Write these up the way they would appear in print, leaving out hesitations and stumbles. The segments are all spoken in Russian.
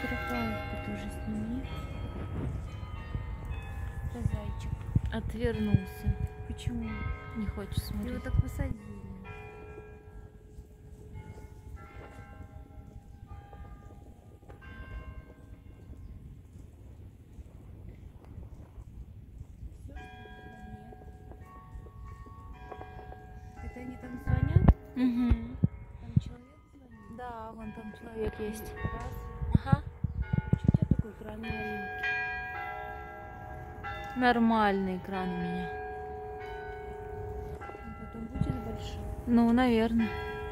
Петропавловку тоже сними. Это зайчик. Отвернулся. Почему? Не хочет смотреть. Его так посадили. Это они там звонят? Угу. Там человек звонит? Да, вон там человек есть. Раз. Ага. Что у тебя такой экран маленький? Нормальный экран у меня. Он потом будет большой? Ну, наверное.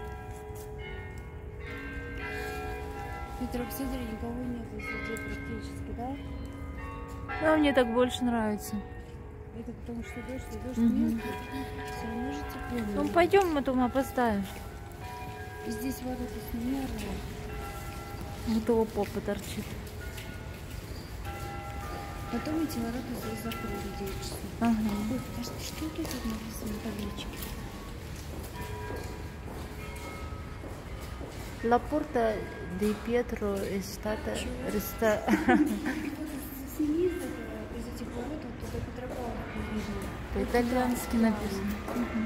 Петров, смотри, никого нет везде практически, да? Но мне так больше нравится. Это потому что дождь Мгм. нет. Все равно же тепло. Ну, пойдем, мы там опоздаем. Здесь вода-то сними. Вот его попа торчит. Потом эти ворота здесь закрыли 9 часов. Ага. Ой, подожди, что это тут написано на табличке? La Porta di Pietro è stata Сними из этих ворот, вот туда Петропавловку видно. По-итальянски написано. Мгм.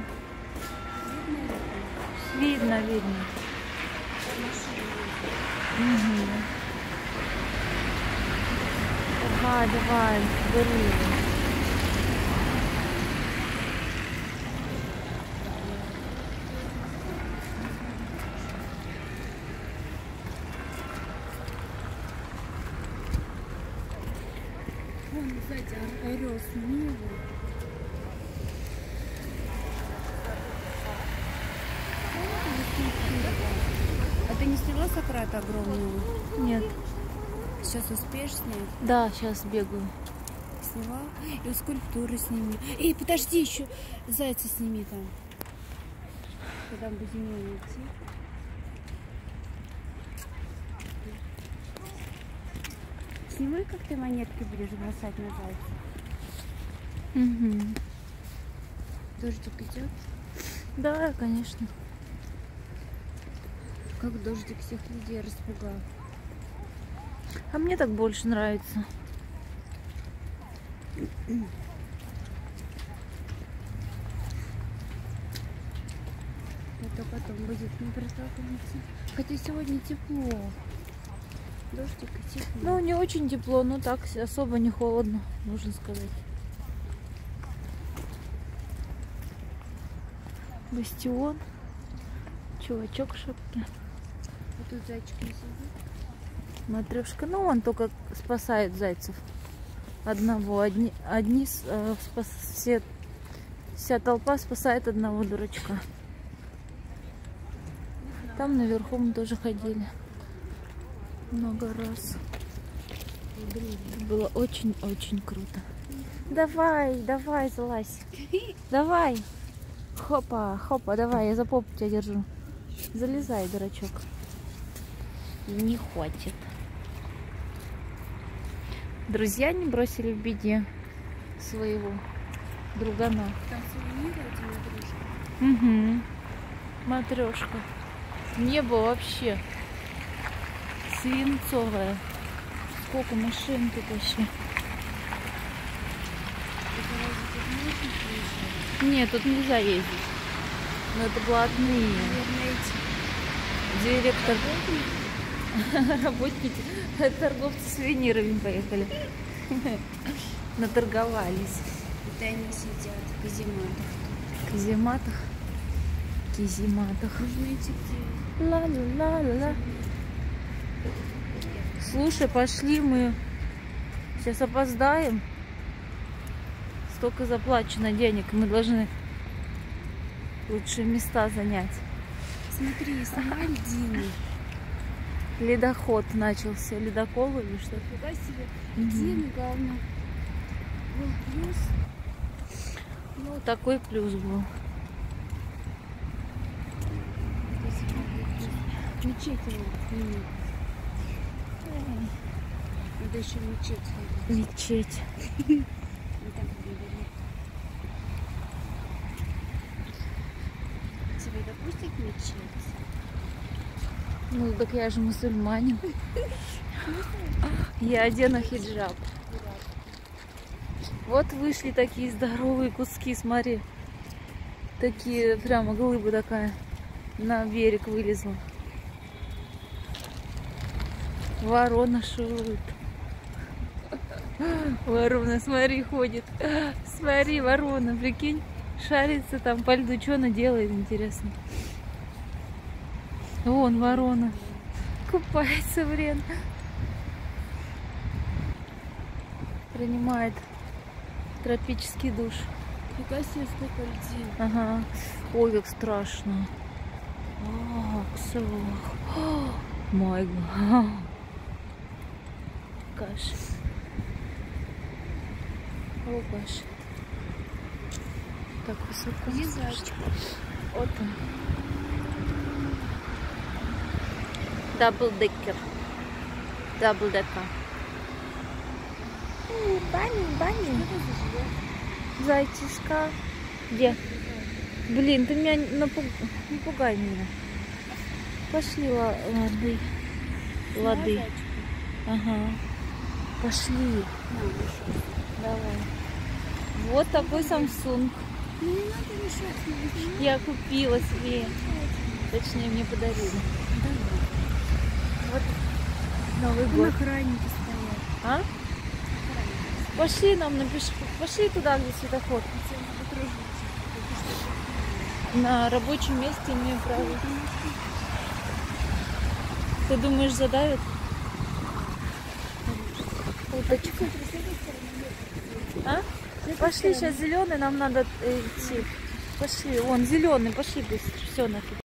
Видно, видно. Угу. Давай, давай, бери. Вон, сзади орел, сними его. А ты не сняла Сократа огромного? Нет. Сейчас успеешь снять? Да, сейчас бегаю. Сняла? И вот скульптуры сними. Эй, подожди, еще зайца сними там. Когда мы будем его идти. Снимай, как ты монетки будешь бросать на зайца. Угу. Дождик идет. Да, конечно. Как дождик всех людей распугал. А мне так больше нравится. Это потом будет не проталкиваться. Хотя сегодня тепло. Дождик и тепло. Ну, не очень тепло, но так особо не холодно, можно сказать. Бастион. Чувачок в шапке. А тут зайчик не сидит. Матрешка. Ну, он только спасает зайцев. Одного. Вся толпа спасает одного дурачка. Там наверху мы тоже ходили. Много раз. Было очень-очень круто. Давай, давай, залазь. Давай. Хопа, хопа, давай, я за попу тебя держу. Залезай, дурачок. Не хватит. Друзья не бросили в беде своего другана. Там сувениры эти матрешки. Угу. Матрешка. Небо вообще свинцовое. Сколько машин тут вообще. Это разве тут можно приезжать? Нет, тут нельзя ездить. Но это блатные. Наверное, эти Директор. Работники. Торговцы сувенирами поехали. Наторговались. это они сидят в казематах. Казематах. Кизематах. Нужно идти где? Ла-ла-ла-ла. Слушай, пошли мы. Сейчас опоздаем. Столько заплачено денег. Мы должны лучшие места занять. Смотри, сама льдина. Ледоход начался. Ледокол или что-то. Фига себе. Льдина, главное. Был плюс. Ну, такой плюс был. Мечеть его. Надо еще в мечеть сходить. Мечеть. Вот так выглядит. Тебя допустят в мечеть? Ну, так я же мусульманин. Я одену хиджаб. Вот вышли такие здоровые куски, смотри. Такие, прямо глыба такая. На берег вылезла. Ворона шурует. Ворона, смотри, ходит. Смотри, ворона, прикинь. Шарится там по льду. Что она делает, интересно? Вон ворона. Купается в Рен. Принимает тропический душ. Фига себе, сколько льдин. Ага. Ой, как страшно. Мой гад. Каш. О, Каш. Так высоко. Где зайчик? Вот он. Даблдекер. Даблдека. Бани. Зайчишка. Где? Блин, ты меня не пугай меня. Пошли, лады. Лады. Ага. Пошли. Давай. Вот такой Samsung. Ну, не надо мешать мне. Я купила себе. Точнее, мне подарили. Вот Новый год. Охранники стоят. А? Пошли нам напиши. Пошли туда, где светофор. На рабочем месте имею право. Ты думаешь, задавят? Уточка. А? Пошли, сейчас зеленый, нам надо идти. Пошли, вон зеленый, пошли быстро. Все нафиг.